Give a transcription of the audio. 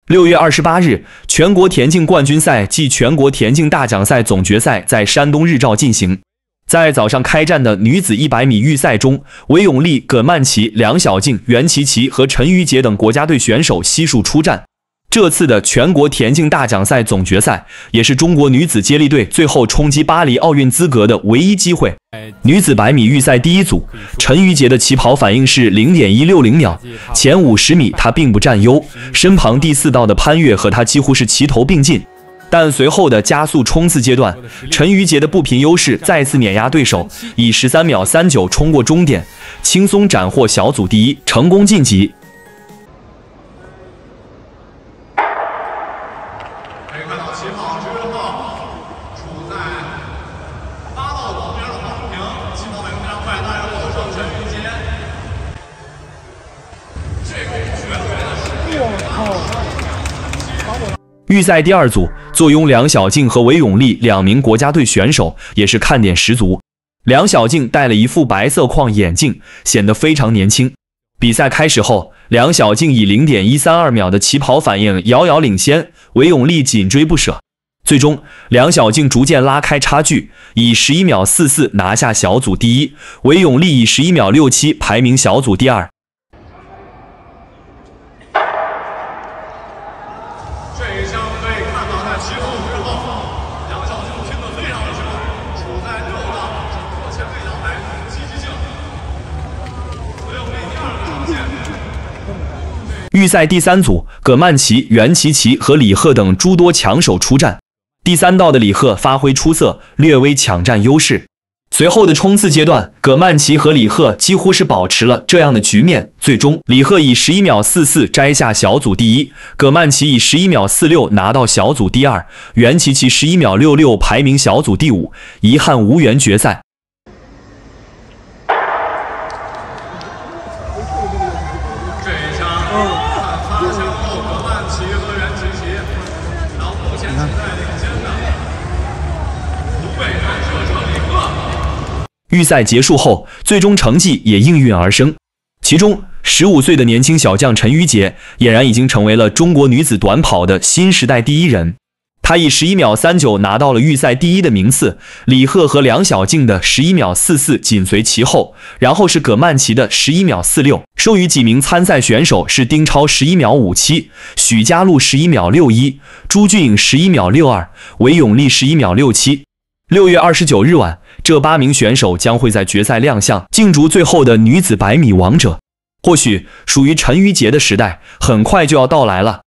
6月28日，全国田径冠军赛暨全国田径大奖赛总决赛在山东日照进行。在早上开战的女子100米预赛中，韦永丽、葛曼棋、梁晓静、袁琪琪和陈芋洁等国家队选手悉数出战。这次的全国田径大奖赛总决赛，也是中国女子接力队最后冲击巴黎奥运资格的唯一机会。女子100米预赛第一组，陈芋洁的起跑反应是 0.160 秒，前50米她并不占优，身旁第4道的潘越和她几乎是齐头并进。但随后的加速冲刺阶段，陈芋洁的步频优势再次碾压对手，以13秒39冲过终点，轻松斩获小组第一，成功晋级。 可以看到起跑之后，处在8道旁边的黄淑萍，起跑反应非常快，当然获胜陈芋洁。这个绝对的是预赛第2组，坐拥梁晓静和韦永丽2名国家队选手，也是看点十足。梁晓静戴了一副白色框眼镜，显得非常年轻。比赛开始后，梁晓静以 0.132 秒的起跑反应遥遥领先，韦永丽紧追不舍。最终，梁晓静逐渐拉开差距，以11秒44拿下小组第一，韦永丽以11秒67排名小组第2。 这一枪可以看到，在起步之后，梁晓静拼得非常的凶，处在6道整个前卫200积极性。韦永丽第2个场线。 预赛第3组，葛曼棋、袁琪琪和李贺等诸多强手出战。第3道的李贺发挥出色，略微抢占优势。随后的冲刺阶段，葛曼棋和李贺几乎是保持了这样的局面，最终李贺以11秒44摘下小组第一，葛曼棋以11秒46拿到小组第2，袁琪琪11秒66排名小组第5，遗憾无缘决赛。 这一枪看发枪后，葛曼棋和袁琪琪，然后目前现在领先的湖北人射手李贺。 预赛结束后，最终成绩也应运而生。其中，15岁的年轻小将陈芋洁俨然已经成为了中国女子短跑的新时代第一人。她以11秒39拿到了预赛第一的名次，李贺和梁晓静的11秒44紧随其后，然后是葛曼棋的11秒46。剩余几名参赛选手是丁超11秒57，许家璐11秒61，朱俊颖11秒62，韦永丽11秒67。6月29日晚，这8名选手将会在决赛亮相，竞逐最后的女子100米王者。或许属于陈芋洁的时代很快就要到来了。